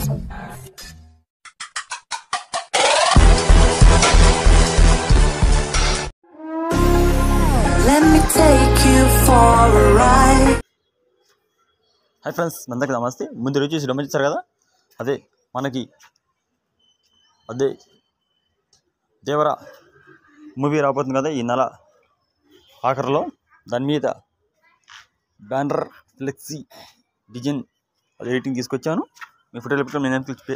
Let me take you for a ride. Hi friends, అందరికీ నమస్తే. ముందు రోజు చూసి గమనించారు కదా, అదే దేవర మూవీ రాబోతుంది కదా ఈ నెల ఆఖరిలో. దాని మీద బ్యానర్ ఫ్లెక్సీ డిజైన్ అది ఎడిటింగ్ తీసుకొచ్చాను. మీ ఫోటోలు పెట్టుకొని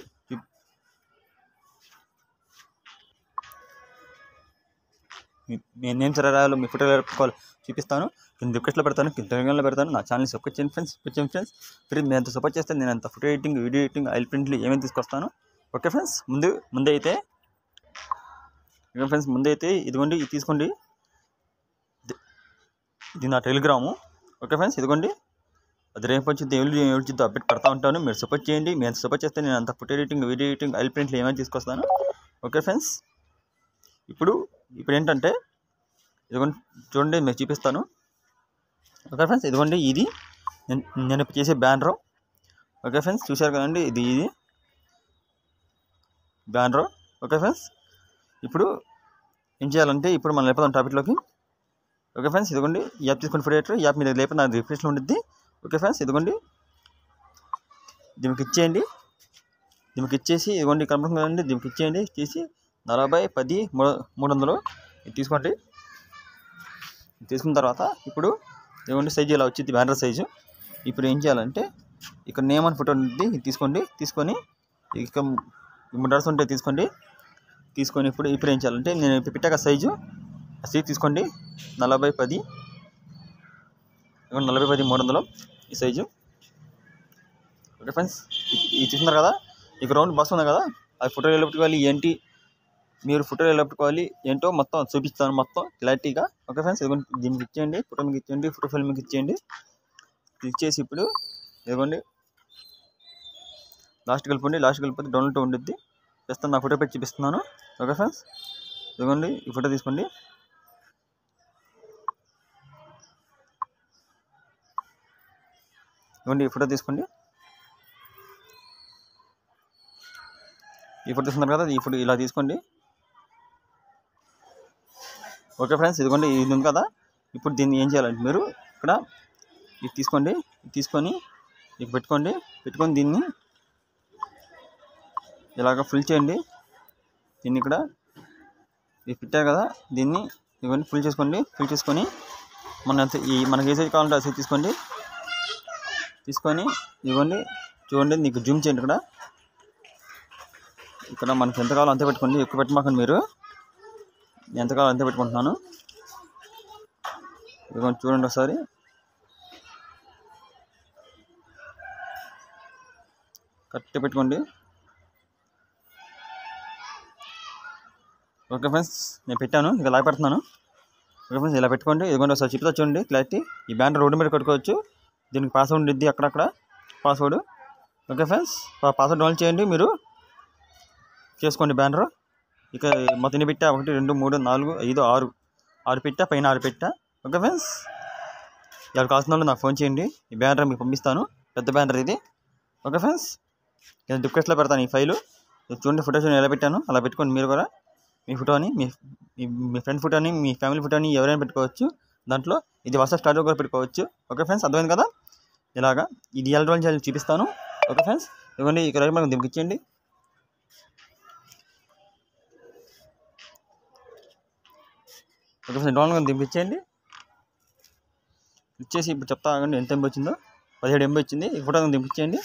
నేను రాయాలో మీ ఫోటోలు పెట్టుకోవాలి చూపిస్తాను. కింద రిక్వెస్ట్లో పెడతాను, కింద టెలిగ్రామ్లో పెడతాను. నా ఛానల్ సపోర్ట్ చేయండి ఫ్రెండ్స్. ఫ్రెండ్స్ మీరు ఎంత సపోర్ట్ చేస్తే నేను అంత photo editing, video editing, oil ప్రింట్లు ఏమేమి తీసుకొస్తాను. ఓకే ఫ్రెండ్స్, ముందైతే ఇదిగోండి, ఇది తీసుకోండి. ఇది నా టెలిగ్రాము. ఓకే ఫ్రెండ్స్, ఇదిగోండి. అది రేపు వచ్చింది ఏడుచుద్దో అప్డేట్ పెడతా ఉంటాను. మీరు సపోర్ట్ చేయండి. మీరు సపోర్ట్ చేస్తే నేను అంత photo editing, video editing, oil ప్రింట్లు ఏమైనా తీసుకొస్తాను. ఓకే ఫ్రెండ్స్, ఇప్పుడు ఏంటంటే ఇదిగోండి చూడండి, మీకు చూపిస్తాను. ఓకే ఫ్రెండ్స్, ఇదిగోండి ఇది నేను చేసే బ్యానరు. ఓకే ఫ్రెండ్స్, చూశారు కదండి, ఇది బ్యానరు. ఓకే ఫ్రెండ్స్, ఇప్పుడు ఏం చేయాలంటే ఇప్పుడు మనం లేకపోతే టాపిక్లోకి. ఓకే ఫ్రెండ్స్, ఇదిగోండి ఈ యాప్ తీసుకుని ఫోటో ఎడిటర్. ఈ యాప్ మీద లేకపోతే నాకు రిఫ్రెష్లో ఉండిద్ది. ఓకే ఫ్రెండ్స్, ఇదిగోండి దీనికి ఇచ్చేయండి. దీనికి ఇచ్చేసి ఇదిగోండి కనపడుతుంది కదండి, దీనికి ఇచ్చేయండి. చేసి 40/10/300 ఇది తీసుకోండి. తీసుకున్న తర్వాత ఇప్పుడు ఇదిగోండి సైజు ఇలా వచ్చింది, బ్యానర్ సైజు. ఇప్పుడు ఏం చేయాలంటే ఇక్కడ నేమ్ అని ఫోటో ఉంది, ఇది తీసుకోండి. తీసుకొని ఇక 3 డాట్స్ ఉంటే తీసుకోండి. ఇప్పుడు ఏం చేయాలంటే నేను పెట్టాక సైజు తీసుకోండి. 40/10/300 ఈ సైజు. ఓకే ఫ్రెండ్స్, ఇది చూస్తున్నారు కదా, ఇక రౌండ్ బాక్స్ ఉంది కదా, అది ఫోటో ఎలా పెట్టుకోవాలి ఏంటి, మీరు ఫోటోలు ఎలా పెట్టుకోవాలి ఏంటో మొత్తం చూపిస్తాను, మొత్తం క్లారిటీగా. ఓకే ఫ్రెండ్స్, ఇదిగోండి దీనికి ఇచ్చేయండి, ఫోటో మీకు ఇచ్చేయండి, ఫోటో ఫైల్ మీకు ఇచ్చేయండి. ఇచ్చేసి ఇప్పుడు ఇదిగోండి లాస్ట్ కలిపితే డౌన్లోడ్ ఉండిద్ది. చేస్తాను, నా ఫోటో పెట్టి చూపిస్తున్నాను. ఓకే ఫ్రెండ్స్, ఇదిగోండి ఈ ఫోటో తీసుకోండి. ఇదిగోండి ఈ ఫోటో తీసుకోండి. ఈ ఫోటో తీసుకున్నారు కదా, ఈ ఫోటో ఇలా తీసుకోండి. ఓకే ఫ్రెండ్స్, ఇదిగోండి ఇది ఉంది కదా. ఇప్పుడు దీన్ని ఏం చేయాలంటే మీరు ఇక్కడ ఇది తీసుకోండి. తీసుకొని ఇక పెట్టుకొని దీన్ని ఇలాగ ఫుల్ చేయండి. దీన్ని ఇక్కడ ఇది పెట్టారు కదా, దీన్ని ఇవన్నీ ఫుల్ చేసుకొని మనకి ఏ సైజ్ కావాలంటే ఆ సైజ్ తీసుకొని ఇవ్వండి. చూడండి, నీకు జూమ్ చేయండి. ఇక్కడ మనకి ఎంత కావాలో అంతే పెట్టుకోండి, ఎక్కువ పెట్టమాకండి. మీరు ఎంత కావాలో అంతే పెట్టుకుంటున్నాను. ఇదిగోండి చూడండి ఒకసారి. కరెక్ట్గా పెట్టుకోండి. ఓకే ఫ్రెండ్స్, నేను పెట్టాను, ఇక ఇలా పెడుతున్నాను. ఓకే ఫ్రెండ్స్, ఇలా పెట్టుకోండి. ఇదిగోండి ఒకసారి చెప్తా చూడండి క్లారిటీ. ఈ బ్యానర్ రోడ్డు మీద కట్టుకోవచ్చు. దీనికి పాస్వర్డ్ ఉండిద్ది అక్కడక్కడ password. Okay friends, password download చేయండి, మీరు చేసుకోండి బ్యానరు. ఇక మొత్తం ఎన్ని పెట్టా, 1 2 3 4 5 6 పెట్టా, పైన 6 పెట్టా. ఓకే ఫ్రెండ్స్, ఎవరికి కావాల్సిన వాళ్ళు నాకు ఫోన్ చేయండి. ఈ బ్యానర్ మీకు పంపిస్తాను, పెద్ద బ్యానర్ ఇది. ఓకే ఫ్రెండ్స్, నేను రిక్వెస్ట్లో పెడతాను ఈ ఫైలు. చూడండి ఫోటో ఎలా పెట్టాను, అలా పెట్టుకోండి. మీరు కూడా మీ ఫోటోని, మీ ఫ్రెండ్ ఫోటోని, మీ ఫ్యామిలీ ఫోటోని ఎవరైనా పెట్టుకోవచ్చు దాంట్లో. ఇది వాట్సాప్ స్టార్ట్ కూడా పెట్టుకోవచ్చు. ఓకే ఫ్రెండ్స్, అర్థమైంది కదా. ఇలాగా ఇది ఎలా రోల్ చేయాలి చూపిస్తాను. ఓకే ఫ్రెండ్స్, ఇవ్వండి ఇక్కడ మనకు దీనికి ఇచ్చేయండి. ఓకే ఫ్రెండ్స్, డౌన్లోడ్ దింపించేయండి. ఇచ్చేసి ఇప్పుడు చెప్తా ఆగండి ఎంత ఎంబీ వచ్చిందో. 17 MB వచ్చింది. ఈ ఫోటో దింపించేయండి.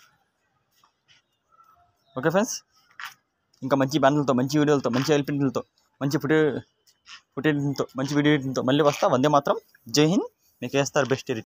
ఓకే ఫ్రెండ్స్, ఇంకా మంచి బ్యానర్లతో, మంచి వీడియోలతో, మంచి ఆయిల్ ప్రింట్లతో, మంచి ఫోటో ఎడిటింగ్తో, మంచి వీడియో ఎడిటింగ్తో మళ్ళీ వస్తా. వందే మాత్రం. జై హింద్. మీకు వేస్తారు బెస్ట్ ఎడిట్.